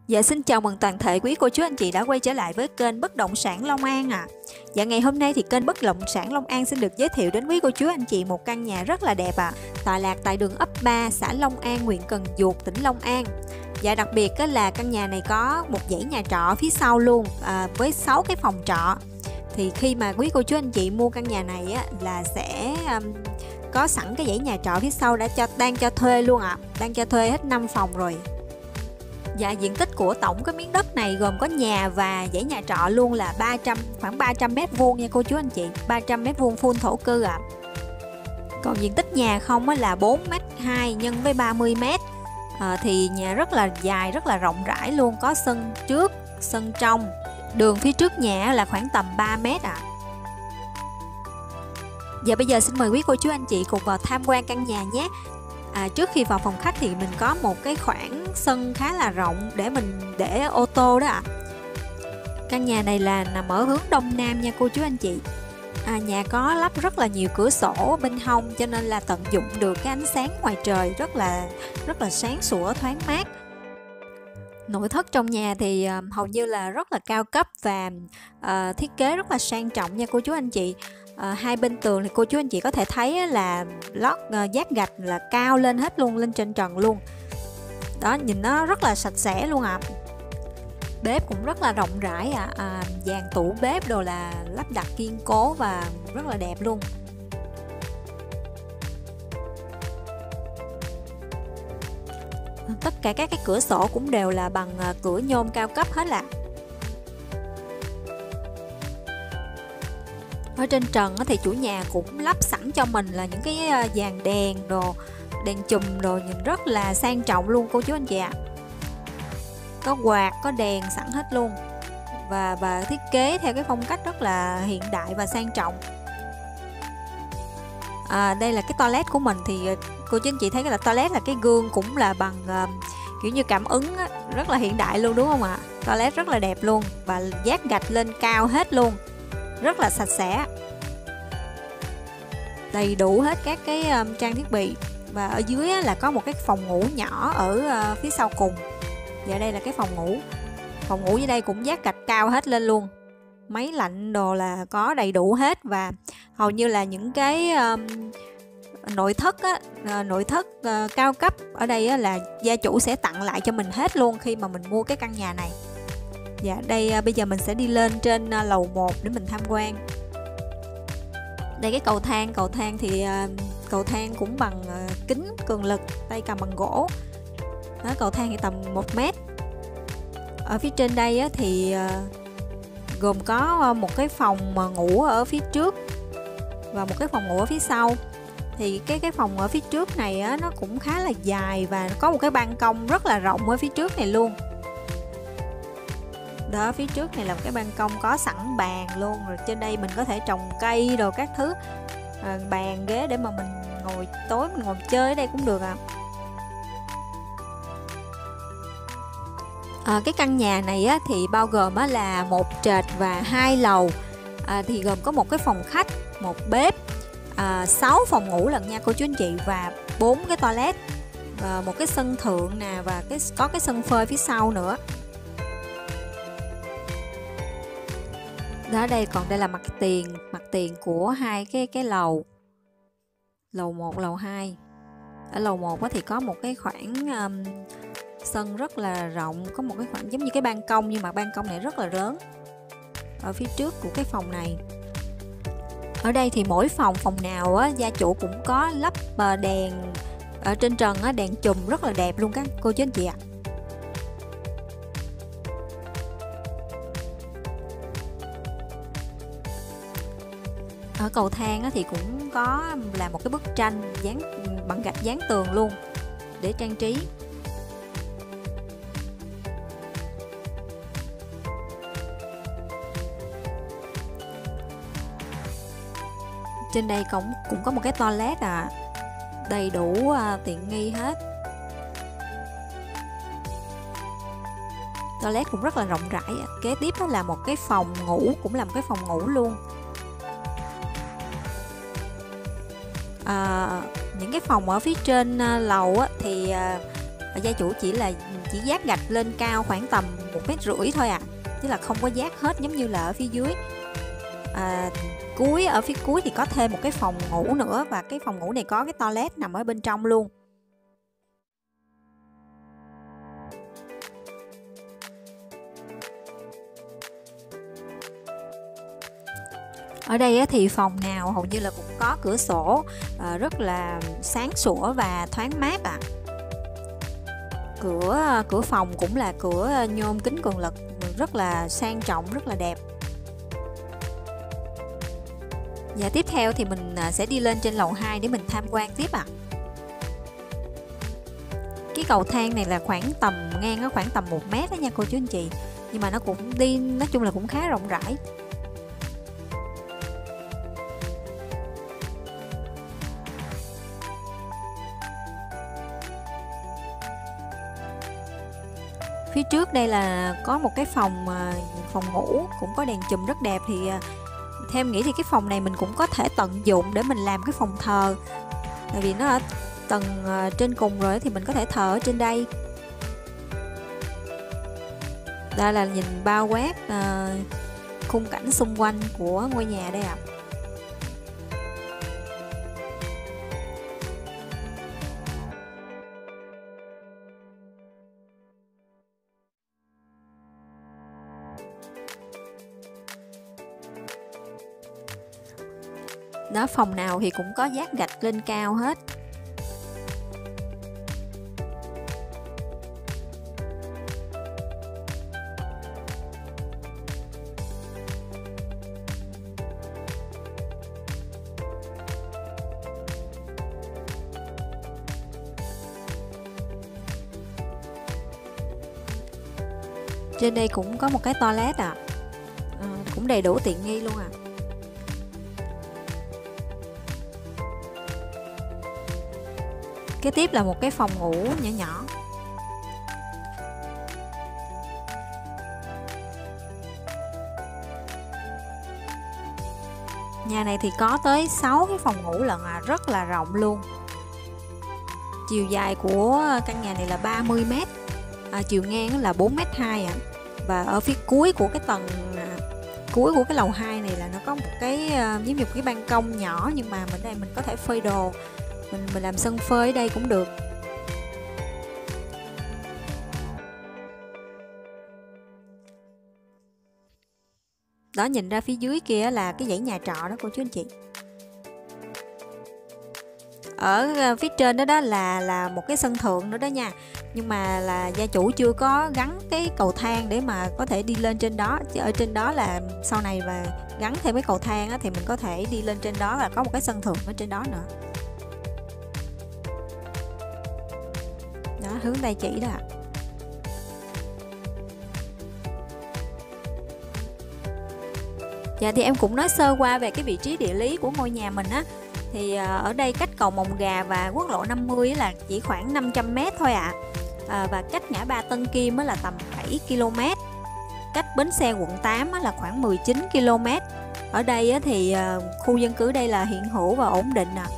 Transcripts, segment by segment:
Dạ xin chào mừng toàn thể quý cô chú anh chị đã quay trở lại với kênh Bất Động Sản Long An ạ. Dạ ngày hôm nay thì kênh Bất Động Sản Long An xin được giới thiệu đến quý cô chú anh chị một căn nhà rất là đẹp ạ. Tọa lạc tại đường ấp 3, xã Long An, huyện Cần Duộc, tỉnh Long An. Dạ đặc biệt là căn nhà này có một dãy nhà trọ phía sau luôn, với 6 cái phòng trọ. Thì khi mà quý cô chú anh chị mua căn nhà này là sẽ có sẵn cái dãy nhà trọ phía sau đang cho thuê luôn ạ. Đang cho thuê hết 5 phòng rồi. Dạ diện tích của tổng cái miếng đất này gồm có nhà và dãy nhà trọ luôn là khoảng 300 m² nha cô chú anh chị, 300 m² full thổ cư ạ. Còn diện tích nhà không là 4m2 nhân với 30 m. Thì nhà rất là dài, rất là rộng rãi luôn, có sân trước, sân trong. Đường phía trước nhà là khoảng tầm 3 m ạ. Và bây giờ xin mời quý cô chú anh chị cùng vào tham quan căn nhà nhé. Trước khi vào phòng khách thì mình có một cái khoảng sân khá là rộng để mình để ô tô đó ạ. Căn nhà này là nằm ở hướng đông nam nha cô chú anh chị. Nhà có lắp rất là nhiều cửa sổ bên hông cho nên là tận dụng được cái ánh sáng ngoài trời rất là sáng sủa, thoáng mát. Nội thất trong nhà thì hầu như là rất là cao cấp và thiết kế rất là sang trọng nha cô chú anh chị. Hai bên tường thì cô chú anh chị có thể thấy là lót dát gạch là cao lên hết luôn, lên trên trần luôn. Đó, nhìn nó rất là sạch sẽ luôn ạ. Bếp cũng rất là rộng rãi ạ. Dàn tủ bếp đồ là lắp đặt kiên cố và rất là đẹp luôn. Tất cả các cái cửa sổ cũng đều là bằng cửa nhôm cao cấp hết ạ. Ở trên trần thì chủ nhà cũng lắp sẵn cho mình là những cái dàn đèn đồ, đèn chùm đồ, nhìn rất là sang trọng luôn cô chú anh chị ạ. Có quạt, có đèn sẵn hết luôn. Và thiết kế theo cái phong cách rất là hiện đại và sang trọng. Đây là cái toilet của mình thì cô chú anh chị thấy là toilet là cái gương cũng là bằng kiểu như cảm ứng rất là hiện đại luôn đúng không ạ? Toilet rất là đẹp luôn và dát gạch lên cao hết luôn. Rất là sạch sẽ, đầy đủ hết các cái trang thiết bị. Và ở dưới là có một cái phòng ngủ nhỏ ở phía sau cùng. Và đây là cái phòng ngủ dưới đây cũng dát gạch cao hết lên luôn. Máy lạnh đồ là có đầy đủ hết. Và hầu như là những cái nội thất cao cấp ở đây là gia chủ sẽ tặng lại cho mình hết luôn khi mà mình mua cái căn nhà này. Dạ đây bây giờ mình sẽ đi lên trên lầu 1 để mình tham quan. Đây cái cầu thang thì cầu thang cũng bằng kính cường lực, tay cầm bằng gỗ. Đó, cầu thang thì tầm 1 m. Ở phía trên đây thì gồm có một cái phòng ngủ ở phía trước và một cái phòng ngủ ở phía sau. Thì cái phòng ở phía trước này nó cũng khá là dài và có một cái ban công rất là rộng ở phía trước này luôn. Đó, phía trước này là một cái ban công có sẵn bàn luôn. Rồi trên đây mình có thể trồng cây đồ các thứ, bàn ghế để mà mình tối mình ngồi chơi ở đây cũng được ạ. Cái căn nhà này thì bao gồm là một trệt và 2 lầu. Thì gồm có một cái phòng khách, một bếp, 6 phòng ngủ lận nha cô chú anh chị, và 4 cái toilet, và một cái sân thượng nè, và có cái sân phơi phía sau nữa. Đó, đây còn đây là mặt tiền của hai cái lầu 1, lầu 2. Ở lầu 1 thì có một cái khoảng sân rất là rộng, có một cái khoảng giống như cái ban công, nhưng mà ban công này rất là lớn ở phía trước của cái phòng này. Ở đây thì mỗi phòng nào gia chủ cũng có lắp đèn ở trên trần, đèn chùm rất là đẹp luôn các cô chú anh chị ạ. Ở cầu thang thì cũng có là một cái bức tranh bằng gạch dán tường luôn để trang trí. Trên đây cũng có một cái toilet đầy đủ tiện nghi hết. Toilet cũng rất là rộng rãi. Kế tiếp là một cái phòng ngủ, cũng là một cái phòng ngủ luôn. Những cái phòng ở phía trên lầu thì Gia chủ chỉ dát gạch lên cao khoảng tầm 1,5 mét thôi à, chứ là không có dát hết giống như là ở phía dưới. Ở phía cuối thì có thêm một cái phòng ngủ nữa, và cái phòng ngủ này có cái toilet nằm ở bên trong luôn. Ở đây thì phòng nào hầu như là cũng có cửa sổ rất là sáng sủa và thoáng mát ạ. Cửa phòng cũng là cửa nhôm kính cường lực, rất là sang trọng, rất là đẹp. Và tiếp theo thì mình sẽ đi lên trên lầu 2 để mình tham quan tiếp ạ. Cái cầu thang này là ngang nó khoảng tầm 1 mét đó nha cô chú anh chị, nhưng mà nó cũng đi, nói chung là cũng khá rộng rãi. Phía trước đây là có một cái phòng ngủ cũng có đèn chùm rất đẹp. Thì theo em nghĩ thì cái phòng này mình cũng có thể tận dụng để mình làm cái phòng thờ, tại vì nó ở tầng trên cùng rồi thì mình có thể thờ ở trên đây. Đây là nhìn bao quát khung cảnh xung quanh của ngôi nhà đây ạ. Đó, phòng nào thì cũng có dát gạch lên cao hết. Trên đây cũng có một cái toilet cũng đầy đủ tiện nghi luôn à. Kế tiếp là một cái phòng ngủ nhỏ nhỏ. Nhà này thì có tới 6 cái phòng ngủ lận à, rất là rộng luôn. Chiều dài của căn nhà này là 30 m, chiều ngang là 4,2 m. Và ở phía cuối của cái tầng cuối của cái lầu 2 này là nó có một cái giống như một cái ban công nhỏ, nhưng mà mình có thể phơi đồ, mình làm sân phơi ở đây cũng được. Đó, nhìn ra phía dưới kia là cái dãy nhà trọ đó cô chú anh chị. Ở phía trên đó là một cái sân thượng nữa đó nha, nhưng mà là gia chủ chưa có gắn cái cầu thang để mà có thể đi lên trên đó. Chứ ở trên đó là sau này và gắn thêm cái cầu thang á, thì mình có thể đi lên trên đó, là có một cái sân thượng ở trên đó nữa. Đó, hướng tay chỉ đó ạ. Dạ, thì em cũng nói sơ qua về cái vị trí địa lý của ngôi nhà mình á. Thì ở đây cách cầu Mồng Gà và quốc lộ 50 là chỉ khoảng 500 m thôi ạ. Và cách ngã ba Tân Kim là tầm 7 km. Cách bến xe quận 8 là khoảng 19 km. Ở đây thì khu dân cư đây là hiện hữu và ổn định ạ.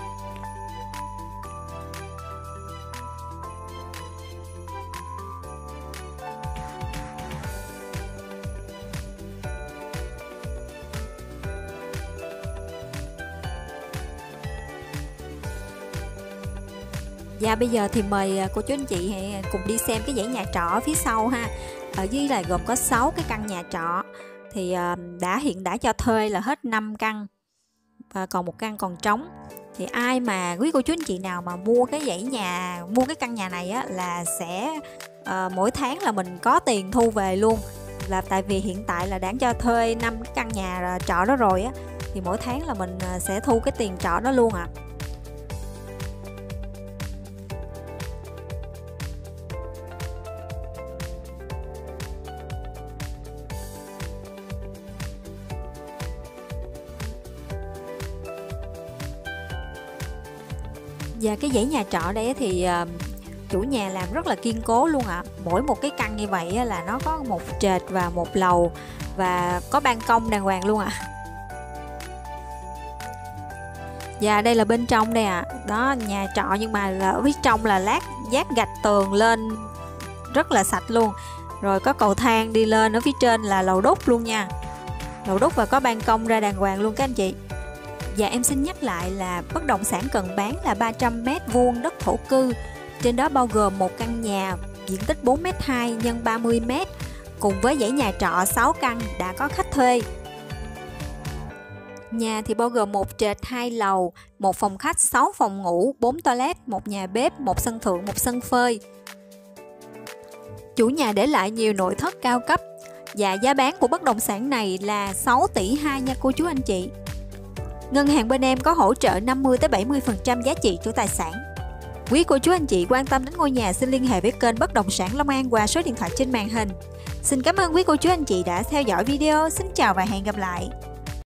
Và bây giờ thì mời cô chú anh chị cùng đi xem cái dãy nhà trọ ở phía sau ha. Ở dưới là gồm có 6 cái căn nhà trọ. Thì hiện đã cho thuê là hết 5 căn, và còn một căn còn trống. Thì ai mà quý cô chú anh chị nào mà mua cái căn nhà này á, là sẽ mỗi tháng là mình có tiền thu về luôn. Là tại vì hiện tại là đã cho thuê 5 cái căn nhà trọ đó rồi á, thì mỗi tháng là mình sẽ thu cái tiền trọ đó luôn ạ. Và cái dãy nhà trọ đây thì chủ nhà làm rất là kiên cố luôn ạ. Mỗi một cái căn như vậy là nó có một trệt và một lầu, và có ban công đàng hoàng luôn ạ. Và đây là bên trong đây ạ. Đó, nhà trọ nhưng mà là ở phía trong là lát Dát gạch tường lên rất là sạch luôn. Rồi có cầu thang đi lên, ở phía trên là lầu đúc luôn nha. Lầu đúc và có ban công ra đàng hoàng luôn các anh chị. Và em xin nhắc lại là bất động sản cần bán là 300m² đất thổ cư. Trên đó bao gồm một căn nhà diện tích 4m2 x 30m cùng với dãy nhà trọ 6 căn đã có khách thuê. Nhà thì bao gồm một trệt 2 lầu, một phòng khách, 6 phòng ngủ, 4 toilet, một nhà bếp, một sân thượng, một sân phơi. Chủ nhà để lại nhiều nội thất cao cấp và giá bán của bất động sản này là 6,2 tỷ nha cô chú anh chị. Ngân hàng bên em có hỗ trợ 50-70% giá trị của tài sản. Quý cô chú anh chị quan tâm đến ngôi nhà xin liên hệ với kênh Bất động sản Long An qua số điện thoại trên màn hình. Xin cảm ơn quý cô chú anh chị đã theo dõi video. Xin chào và hẹn gặp lại.